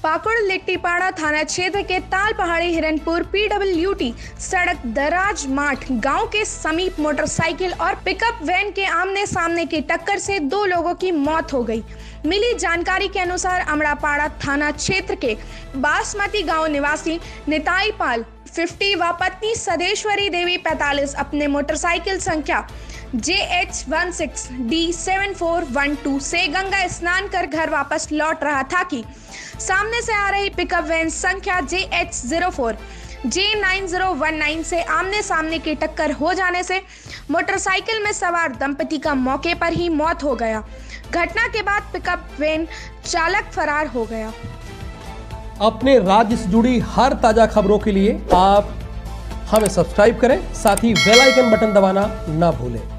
पाकुड़ लिट्टीपाड़ा थाना क्षेत्र के ताल पहाड़ी हिरनपुर PWT सड़क दराज माठ गांव के समीप मोटरसाइकिल और पिकअप वैन के आमने सामने की टक्कर से 2 लोगों की मौत हो गई। मिली जानकारी के अनुसार अमड़ापाड़ा थाना क्षेत्र के बासमती गांव निवासी निताई पाल 50 व पत्नी सदेश्वरी देवी 45 अपने मोटरसाइकिल संख्या JH16D7412 से गंगा स्नान कर घर वापस लौट रहा था कि सामने से आ रही पिकअप वैन संख्या JH04J9019 से आमने सामने की टक्कर हो जाने से मोटरसाइकिल में सवार दंपति का मौके पर ही मौत हो गया। घटना के बाद पिकअप वैन चालक फरार हो गया। अपने राज्य से जुड़ी हर ताजा खबरों के लिए आप हमें सब्सक्राइब करें, साथ ही बेल आइकन बटन दबाना ना भूलें।